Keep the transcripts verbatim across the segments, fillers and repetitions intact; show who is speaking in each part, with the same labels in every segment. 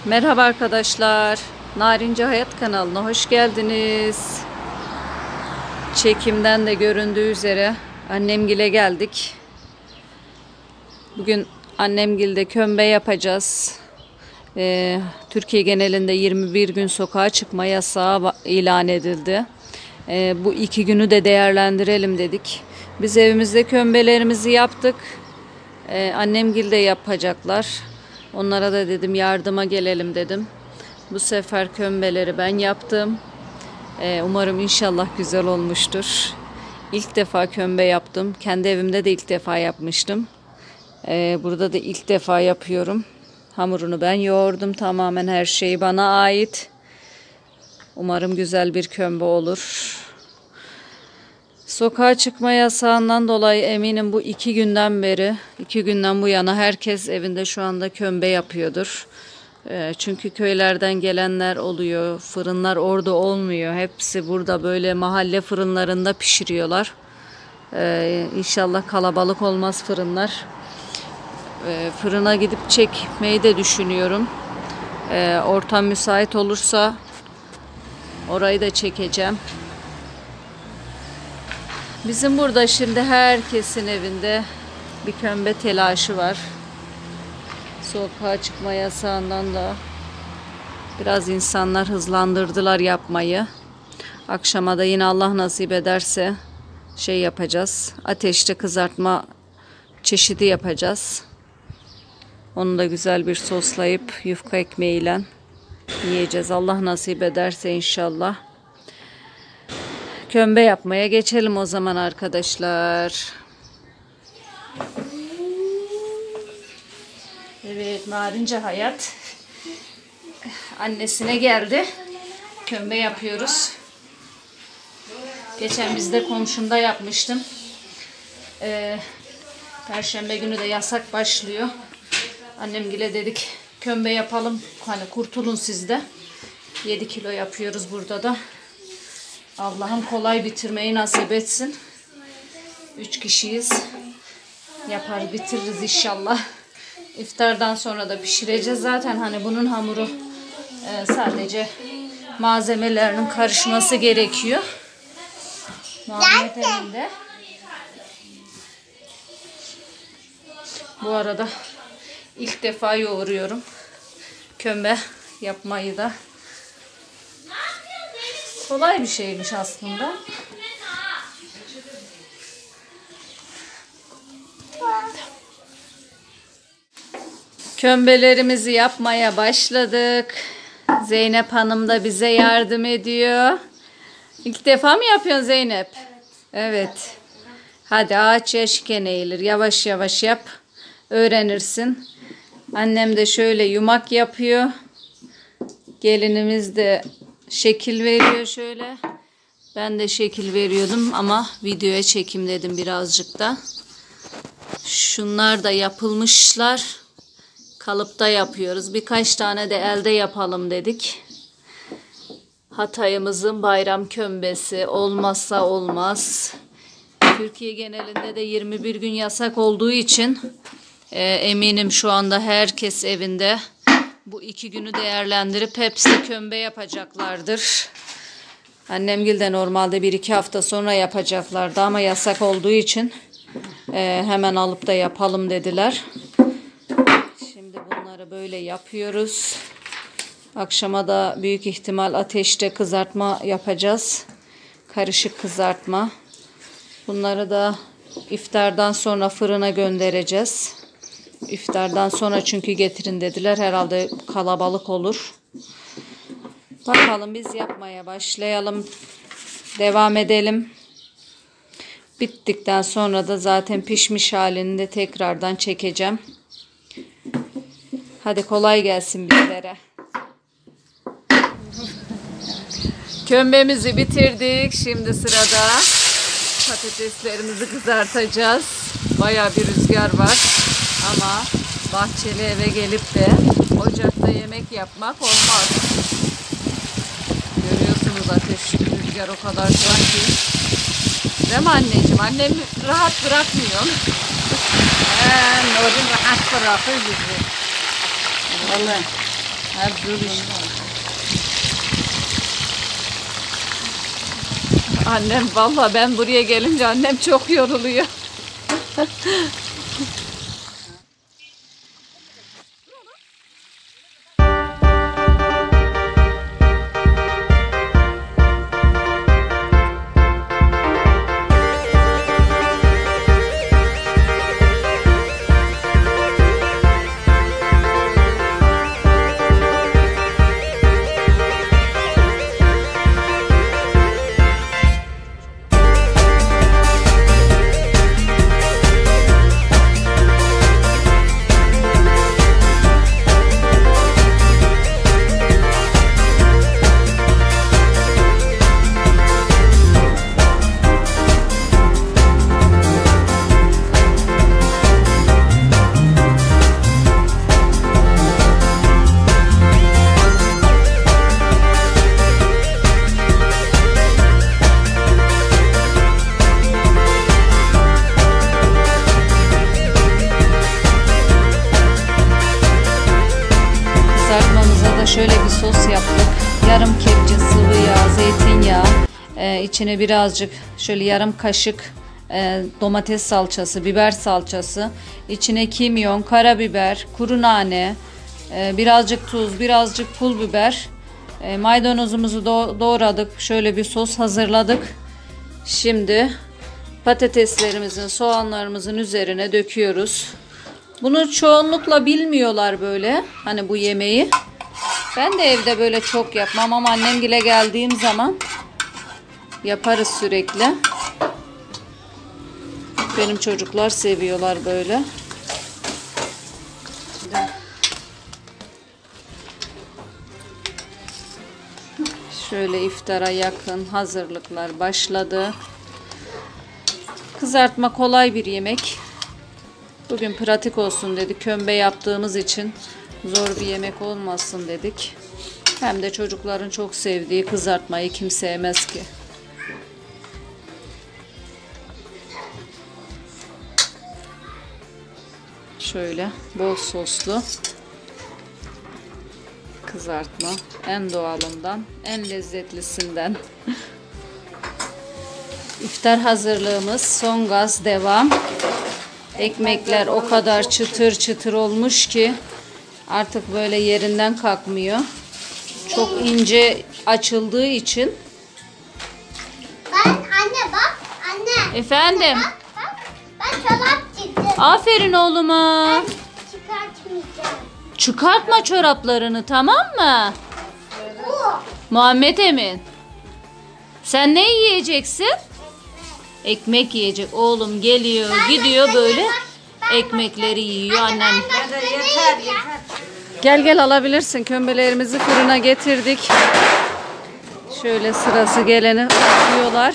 Speaker 1: Merhaba arkadaşlar. Narince Hayat kanalına hoş geldiniz. Çekimden de göründüğü üzere annemgile geldik. Bugün annemgilde kömbe yapacağız. Ee, Türkiye genelinde yirmi bir gün sokağa çıkma yasağı ilan edildi. Ee, bu iki günü de değerlendirelim dedik. Biz evimizde kömbelerimizi yaptık. Ee, annemgilde yapacaklar. Onlara da dedim yardıma gelelim dedim. Bu sefer kömbeleri ben yaptım. Ee, umarım inşallah güzel olmuştur. İlk defa kömbe yaptım. Kendi evimde de ilk defa yapmıştım. Ee, burada da ilk defa yapıyorum. Hamurunu ben yoğurdum. Tamamen her şey bana ait. Umarım güzel bir kömbe olur. Sokağa çıkma yasağından dolayı eminim bu iki günden beri, iki günden bu yana herkes evinde şu anda kömbe yapıyordur. E, çünkü köylerden gelenler oluyor, fırınlar orada olmuyor. Hepsi burada böyle mahalle fırınlarında pişiriyorlar. E, İnşallah kalabalık olmaz fırınlar. E, fırına gidip çekmeyi de düşünüyorum. E, ortam müsait olursa orayı da çekeceğim. Bizim burada şimdi herkesin evinde bir kömbe telaşı var. Sokağa çıkma yasağından da biraz insanlar hızlandırdılar yapmayı. Akşama da yine Allah nasip ederse şey yapacağız. Ateşte kızartma çeşidi yapacağız. Onu da güzel bir soslayıp yufka ekmeğiyle yiyeceğiz. Allah nasip ederse inşallah. Kömbe yapmaya geçelim o zaman arkadaşlar. Evet, Narince Hayat annesine geldi. Kömbe yapıyoruz. Geçen bizde komşumda yapmıştım. Ee, Perşembe günü de yasak başlıyor. Annemgile dedik kömbe yapalım. Hani kurtulun siz de. yedi kilo yapıyoruz burada da. Allah'ım kolay bitirmeyi nasip etsin. Üç kişiyiz. Yapar bitiririz inşallah. İftardan sonra da pişireceğiz. Zaten hani bunun hamuru e, sadece malzemelerinin karışması gerekiyor. Muhammed elinde. Bu arada ilk defa yoğuruyorum. Kömbe yapmayı da. Kolay bir şeymiş aslında. Kömbelerimizi yapmaya başladık. Zeynep Hanım da bize yardım ediyor. İlk defa mı yapıyorsun Zeynep? Evet. Evet. Hadi ağaç yaşken eğilir. Yavaş yavaş yap. Öğrenirsin. Annem de şöyle yumak yapıyor. Gelinimiz de şekil veriyor şöyle. Ben de şekil veriyordum ama videoya çekim dedim birazcık da. Şunlar da yapılmışlar. Kalıpta yapıyoruz. Birkaç tane de elde yapalım dedik. Hatay'ımızın bayram kömbesi olmazsa olmaz. Türkiye genelinde de yirmi bir gün yasak olduğu için e, eminim şu anda herkes evinde. Bu iki günü değerlendirip hepsi kömbe yapacaklardır. Annemgil de normalde bir iki hafta sonra yapacaklardı ama yasak olduğu için e, hemen alıp da yapalım dediler. Şimdi bunları böyle yapıyoruz. Akşama da büyük ihtimal ateşte kızartma yapacağız. Karışık kızartma. Bunları da iftardan sonra fırına göndereceğiz. İftardan sonra çünkü getirin dediler. Herhalde kalabalık olur. Bakalım biz yapmaya başlayalım. Devam edelim. Bittikten sonra da zaten pişmiş halini de tekrardan çekeceğim. Hadi kolay gelsin bizlere. Kömbemizi bitirdik. Şimdi sırada patateslerimizi kızartacağız. Bayağı bir rüzgar var. Ama bahçeli eve gelip de ocakta yemek yapmak olmaz. Görüyorsunuz ateş, rüzgar o kadar şu an ki. Değil mi anneciğim? Annem rahat bırakmıyor. Ee, Nur'un rahat bırakıyor bizi. Vallahi. Hep dur işte. Annem vallahi ben buraya gelince annem çok yoruluyor. Şöyle bir sos yaptık. Yarım kepçe sıvı yağ, zeytinyağı, ee, içine birazcık şöyle yarım kaşık e, domates salçası, biber salçası, içine kimyon, karabiber, kuru nane, e, birazcık tuz, birazcık pul biber, e, maydanozumuzu do doğradık. Şöyle bir sos hazırladık. Şimdi patateslerimizin, soğanlarımızın üzerine döküyoruz. Bunu çoğunlukla bilmiyorlar böyle, hani bu yemeği. Ben de evde böyle çok yapmam ama annemgile geldiğim zaman yaparız sürekli. Benim çocuklar seviyorlar böyle. Şöyle iftara yakın hazırlıklar başladı. Kızartma kolay bir yemek. Bugün pratik olsun dedik. Kömbe yaptığımız için zor bir yemek olmasın dedik. Hem de çocukların çok sevdiği kızartmayı kim sevmez ki. Şöyle bol soslu kızartma. En doğalından, en lezzetlisinden. İftar hazırlığımız son gaz devam. Ekmekler o kadar çıtır çıtır olmuş ki artık böyle yerinden kalkmıyor. Çok ince açıldığı için.
Speaker 2: Ben anne bak anne.
Speaker 1: Efendim.
Speaker 2: Bak, bak, ben çorap çıktım.
Speaker 1: Aferin oğluma.
Speaker 2: Ben çıkartmayacağım.
Speaker 1: Çıkartma çoraplarını, tamam mı?
Speaker 2: Bu.
Speaker 1: Muhammed Emin. Sen ne yiyeceksin? Ekmek yiyecek. Oğlum geliyor, gidiyor böyle. Ekmekleri yiyor annem.
Speaker 2: Yeter yeter.
Speaker 1: Gel gel alabilirsin. Kömbelerimizi fırına getirdik. Şöyle sırası geleni atıyorlar.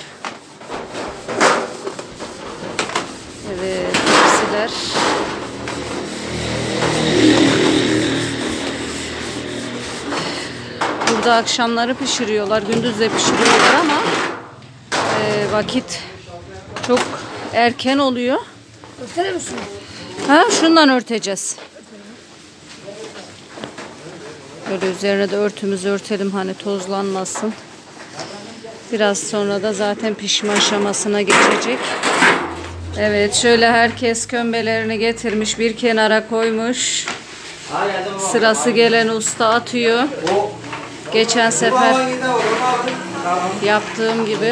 Speaker 1: Evet, hepsiler. Burada akşamları pişiriyorlar. Gündüz de pişiriyorlar ama e, vakit çok erken oluyor.
Speaker 2: Örter misin?
Speaker 1: Ha, şundan örteceğiz. Böyle üzerine de örtümüzü örtelim hani tozlanmasın. Biraz sonra da zaten pişme aşamasına geçecek. Evet, şöyle herkes kömbelerini getirmiş, bir kenara koymuş. Sırası gelen usta atıyor. Geçen sefer yaptığım gibi.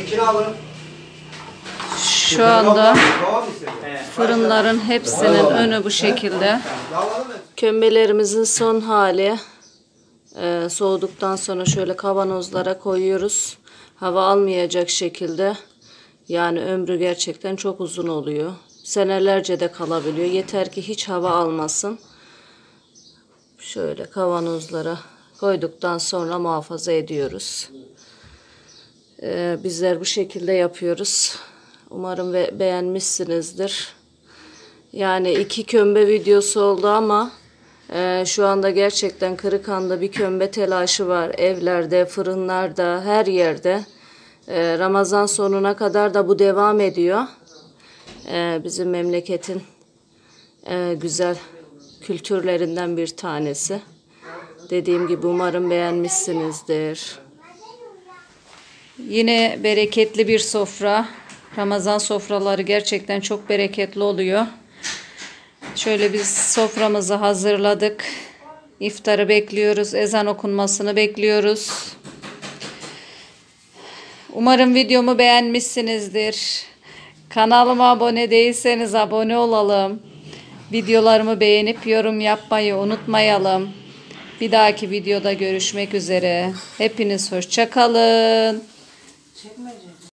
Speaker 1: Şu anda fırınların hepsinin önü bu şekilde. Kömbelerimizin son hali. Ee, soğuduktan sonra şöyle kavanozlara koyuyoruz. Hava almayacak şekilde. Yani ömrü gerçekten çok uzun oluyor. Senelerce de kalabiliyor. Yeter ki hiç hava almasın. Şöyle kavanozlara koyduktan sonra muhafaza ediyoruz. Ee, bizler bu şekilde yapıyoruz. Umarım ve beğenmişsinizdir. Yani iki kömbe videosu oldu ama e, şu anda gerçekten Kırıkhan'da bir kömbe telaşı var. Evlerde, fırınlarda, her yerde. E, Ramazan sonuna kadar da bu devam ediyor. E, bizim memleketin e, güzel kültürlerinden bir tanesi. Dediğim gibi umarım beğenmişsinizdir. Yine bereketli bir sofra. Ramazan sofraları gerçekten çok bereketli oluyor. Şöyle biz soframızı hazırladık. İftarı bekliyoruz. Ezan okunmasını bekliyoruz. Umarım videomu beğenmişsinizdir. Kanalıma abone değilseniz abone olalım. Videolarımı beğenip yorum yapmayı unutmayalım. Bir dahaki videoda görüşmek üzere. Hepiniz hoşça kalın.
Speaker 2: Çekmece.